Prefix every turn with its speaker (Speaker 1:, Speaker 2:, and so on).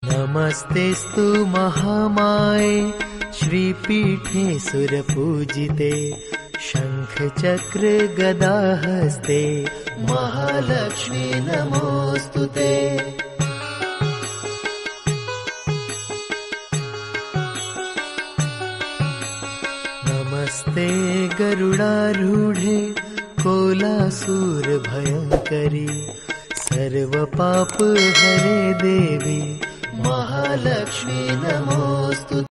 Speaker 1: नमस्तेस्तु महामाये श्रीपीठे सुरपूजिते शंखचक्र गदाहस्ते महालक्ष्मी नमोस्तुते। नमस्ते गरुडारूढे कोलासूर भयंकरी सर्वपाप हरे देवी महालक्ष्मी नमोस्तुते।